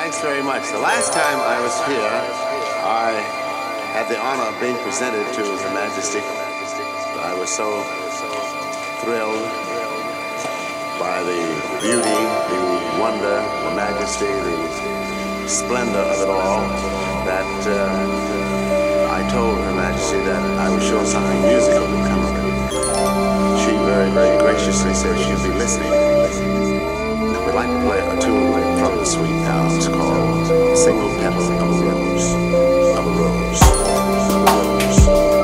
Thanks very much. The last time I was here, I had the honor of being presented to His Majesty. I was so thrilled by the beauty, the wonder, the majesty, the splendor of it all that I told Her Majesty that I was sure something musical would come of it. She very, very graciously said she'd be listening. We'd like to play a tune from the suite now. It's called Single Petal of a Rose, of a Rose, of a Rose, of a Rose.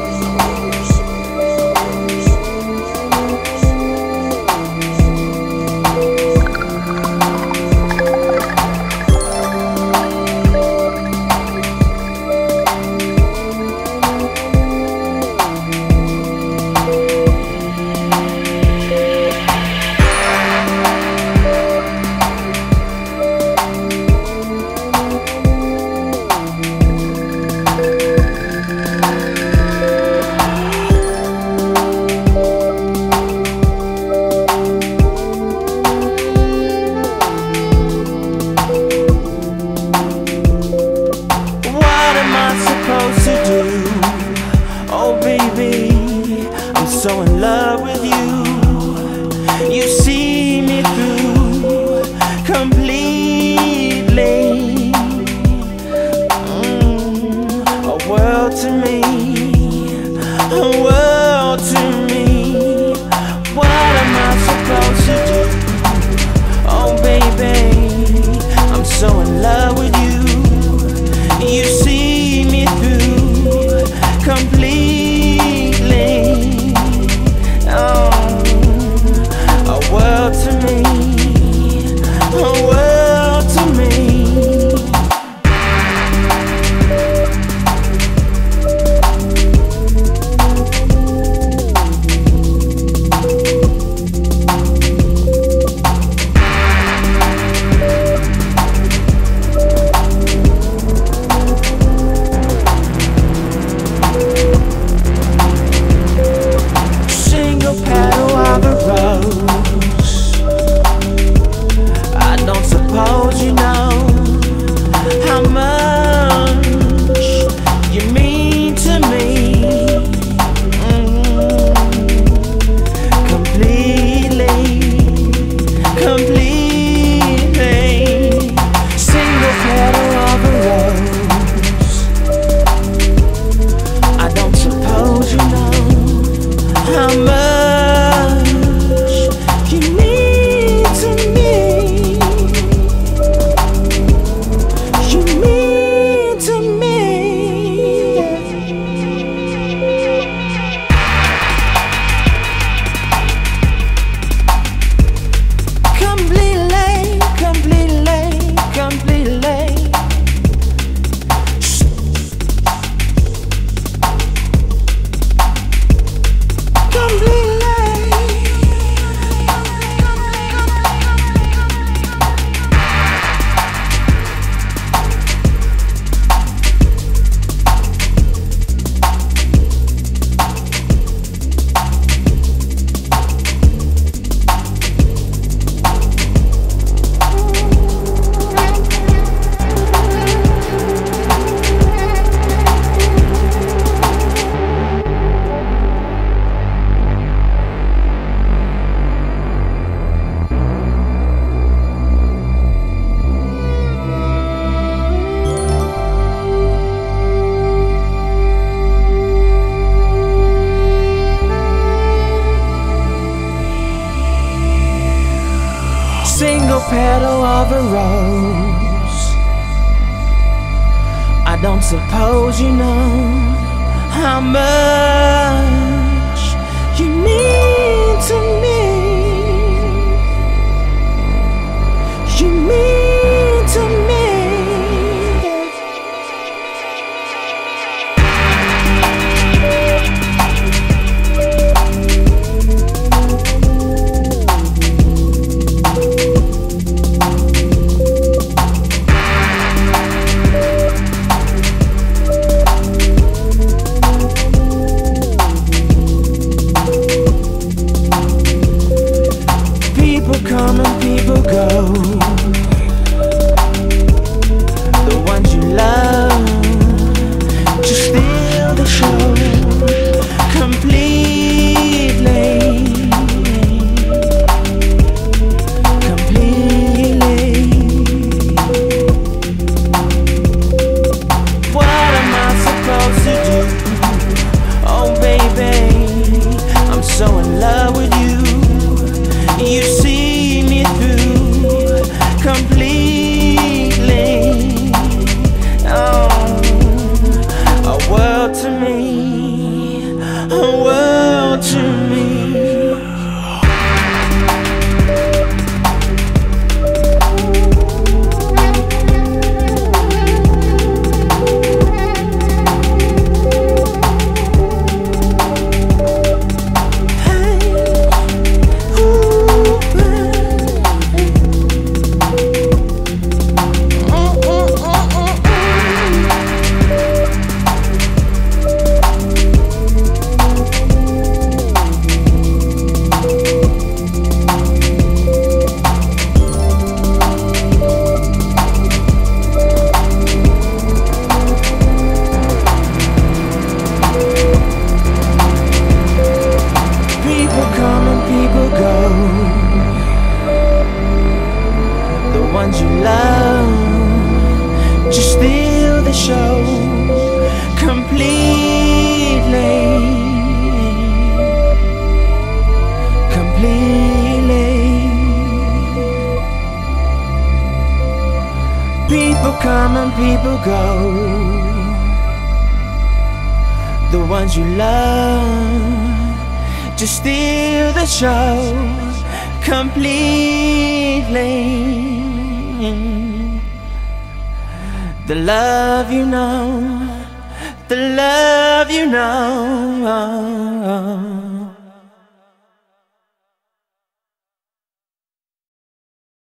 So in love with you, you see me through completely. A world to me, a world to me. What am I supposed to do? Oh baby, I'm so in love with you. You see me through completely. A world to me, a world to me. Single petal of a rose. I don't suppose you know how much you mean to me. Completely, completely. Single petal of a rose. I don't suppose you know how much you mean to me. You mean to me. Completely, completely, completely. Single petal of a rose. I don't suppose you know how much you mean to me. You mean to me. show completely. People come and people go, the ones you love just steal the show completely. The love you know, the love you know.